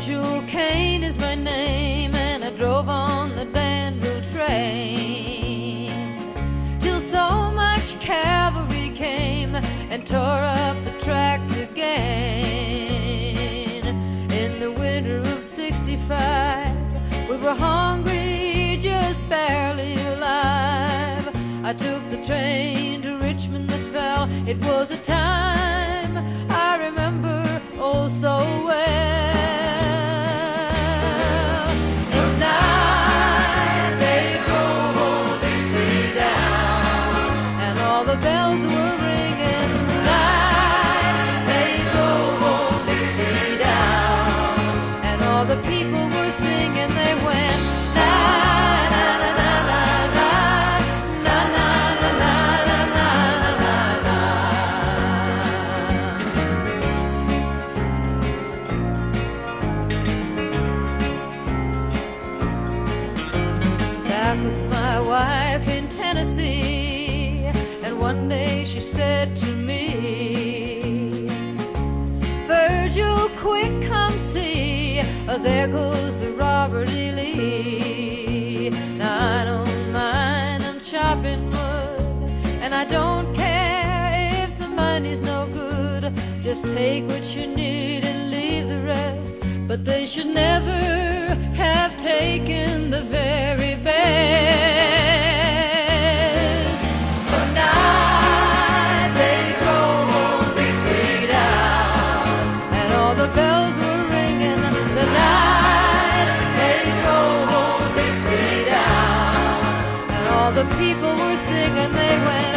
Virgil Kane is my name, and I drove on the Danville train till so much cavalry came and tore up the tracks again. In the winter of '65, we were hungry, just barely alive. I took the train to Richmond that fell. It was a time I remember oh so well. The night they drove old Dixie down, and all the bells were ringing. The night they drove old Dixie down, and all the people were singing. They went na na na na na na na na na na na na na. Back with my wife in Tennessee, and one day she said to me, Virgil, quick, come see, there goes the Robert E. Lee. Now I don't mind, I'm chopping wood, and I don't care if the money's no good. Just take what you need and leave the rest. But they should never have taken the very best. The night they drove old Dixie down, and all the bells were ringing. The night they drove old Dixie down, and all the people were singing. They went